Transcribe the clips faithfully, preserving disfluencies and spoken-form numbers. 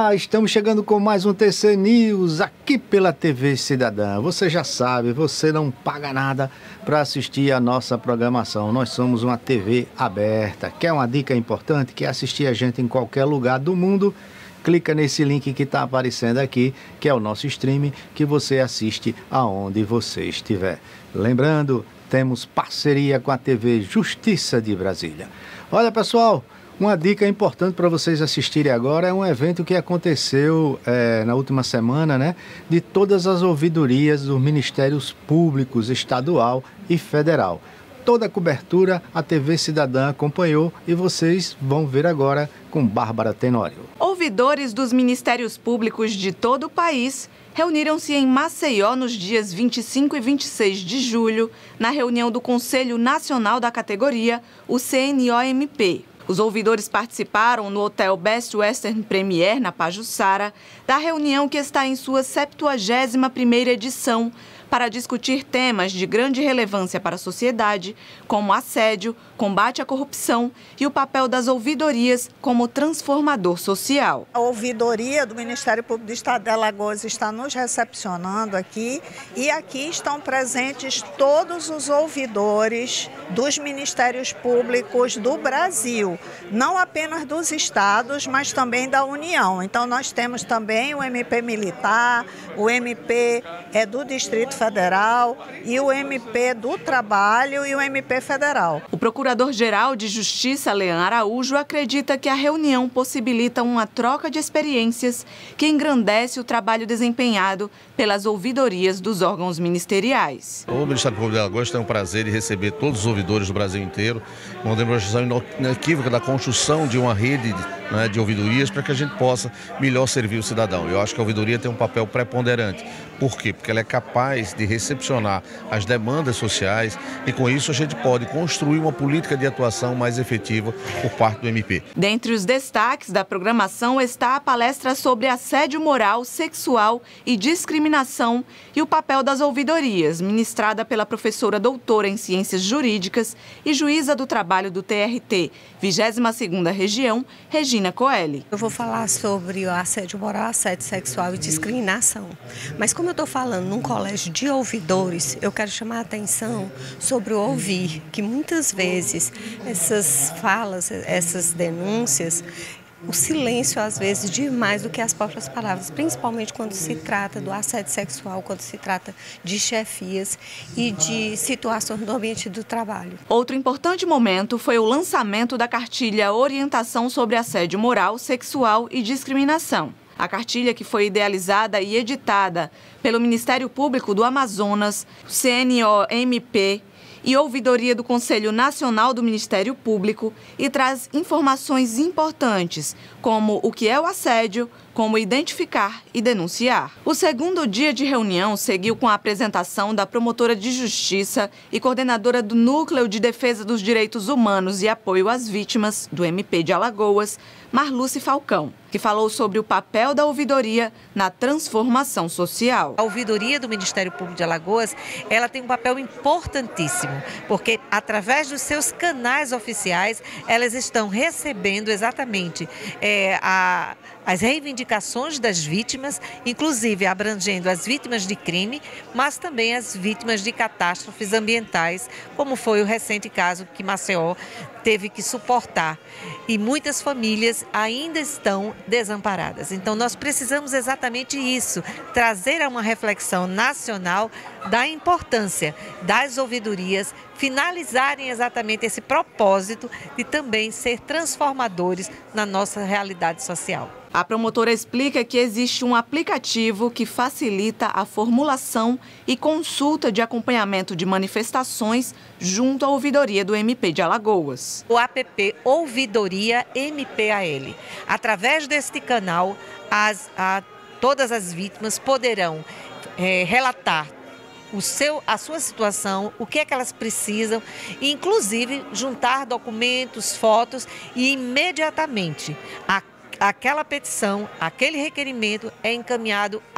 Olá, estamos chegando com mais um T C News aqui pela T V Cidadã. Você já sabe, você não paga nada para assistir a nossa programação. Nós somos uma T V aberta. Quer uma dica importante? Quer assistir a gente em qualquer lugar do mundo? Clica nesse link que está aparecendo aqui, que é o nosso streaming, que você assiste aonde você estiver. Lembrando, temos parceria com a T V Justiça de Brasília. Olha, pessoal, uma dica importante para vocês assistirem agora é um evento que aconteceu é, na última semana, né? De todas as ouvidorias dos Ministérios Públicos Estadual e Federal. Toda a cobertura a T V Cidadã acompanhou e vocês vão ver agora com Bárbara Tenório. Ouvidores dos Ministérios Públicos de todo o país reuniram-se em Maceió nos dias vinte e cinco e vinte e seis de julho, na reunião do Conselho Nacional da Categoria, o C N O M P. Os ouvidores participaram no Hotel Best Western Premier, na Pajuçara, da reunião que está em sua septuagésima primeira edição, para discutir temas de grande relevância para a sociedade, como assédio, combate à corrupção e o papel das ouvidorias como transformador social. A ouvidoria do Ministério Público do Estado de Alagoas está nos recepcionando aqui e aqui estão presentes todos os ouvidores dos Ministérios Públicos do Brasil, não apenas dos estados, mas também da União. Então nós temos também o M P Militar, o M P é do Distrito Federal e o M P do Trabalho e o M P Federal. O Procurador-Geral de Justiça, Leandro Araújo, acredita que a reunião possibilita uma troca de experiências que engrandece o trabalho desempenhado pelas ouvidorias dos órgãos ministeriais. O Ministério Público de Alagoas tem o prazer de receber todos os ouvidores do Brasil inteiro, uma demonstração inequívoca da construção de uma rede, né, de ouvidorias para que a gente possa melhor servir o cidadão. Eu acho que a ouvidoria tem um papel preponderante. Por quê? Porque ela é capaz de recepcionar as demandas sociais e com isso a gente pode construir uma política de atuação mais efetiva por parte do M P. Dentre os destaques da programação está a palestra sobre assédio moral, sexual e discriminação e o papel das ouvidorias, ministrada pela professora doutora em Ciências Jurídicas e juíza do trabalho do T R T, vigésima segunda Região, Regina Coeli. Eu vou falar sobre o assédio moral, assédio sexual e discriminação. Mas como eu estou falando num colégio de ouvidores, eu quero chamar a atenção sobre o ouvir, que muitas vezes essas falas, essas denúncias, o silêncio às vezes diz mais do que as próprias palavras, principalmente quando se trata do assédio sexual, quando se trata de chefias e de situações do ambiente do trabalho. Outro importante momento foi o lançamento da cartilha Orientação sobre Assédio Moral, Sexual e Discriminação. A cartilha, que foi idealizada e editada pelo Ministério Público do Amazonas, C N O M P e Ouvidoria do Conselho Nacional do Ministério Público, e traz informações importantes, como o que é o assédio, como identificar e denunciar. O segundo dia de reunião seguiu com a apresentação da promotora de justiça e coordenadora do Núcleo de Defesa dos Direitos Humanos e Apoio às Vítimas, do M P de Alagoas, Marluce Falcão, que falou sobre o papel da ouvidoria na transformação social. A ouvidoria do Ministério Público de Alagoas, ela tem um papel importantíssimo, porque através dos seus canais oficiais, elas estão recebendo exatamente é, a, as reivindicações das vítimas, inclusive abrangendo as vítimas de crime, mas também as vítimas de catástrofes ambientais, como foi o recente caso que Maceió teve que suportar. E muitas famílias ainda estão desamparadas. Então nós precisamos exatamente isso, trazer a uma reflexão nacional da importância das ouvidorias finalizarem exatamente esse propósito de também ser transformadores na nossa realidade social. A promotora explica que existe um aplicativo que facilita a formulação e consulta de acompanhamento de manifestações junto à ouvidoria do M P de Alagoas. O app Ouvidoria M P A L. Através deste canal, as, a, todas as vítimas poderão é, relatar o seu, a sua situação, o que é que elas precisam, e inclusive juntar documentos, fotos e imediatamente a aquela petição, aquele requerimento é encaminhado à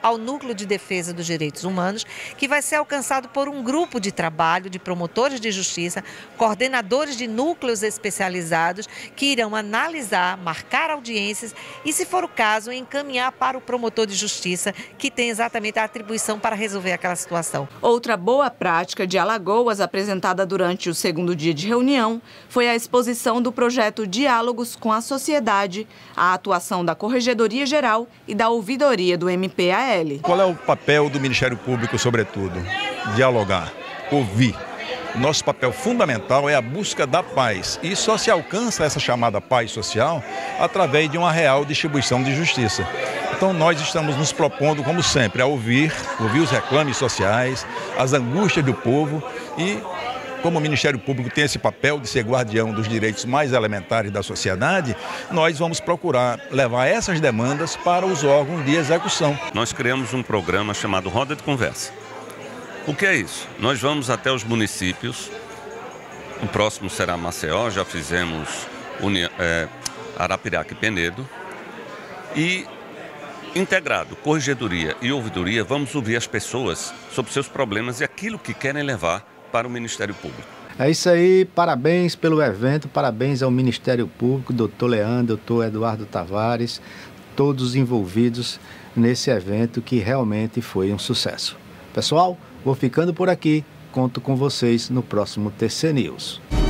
ao Núcleo de Defesa dos Direitos Humanos, que vai ser alcançado por um grupo de trabalho de promotores de justiça, coordenadores de núcleos especializados, que irão analisar, marcar audiências e, se for o caso, encaminhar para o promotor de justiça, que tem exatamente a atribuição para resolver aquela situação. Outra boa prática de Alagoas, apresentada durante o segundo dia de reunião, foi a exposição do projeto Diálogos com a Sociedade, a atuação da Corregedoria Geral e da Ouvidoria do M P A L. Qual é o papel do Ministério Público, sobretudo? Dialogar, ouvir. Nosso papel fundamental é a busca da paz e só se alcança essa chamada paz social através de uma real distribuição de justiça. Então nós estamos nos propondo, como sempre, a ouvir, ouvir os reclames sociais, as angústias do povo e, como o Ministério Público tem esse papel de ser guardião dos direitos mais elementares da sociedade, nós vamos procurar levar essas demandas para os órgãos de execução. Nós criamos um programa chamado Roda de Conversa. O que é isso? Nós vamos até os municípios, o próximo será Maceió, já fizemos Uni, é, Arapiraca e Penedo, e integrado, Corregedoria e Ouvidoria, vamos ouvir as pessoas sobre seus problemas e aquilo que querem levar para o Ministério Público. É isso aí, parabéns pelo evento, parabéns ao Ministério Público, doutor Leandro, doutor Eduardo Tavares, todos envolvidos nesse evento que realmente foi um sucesso. Pessoal, vou ficando por aqui, conto com vocês no próximo T C News.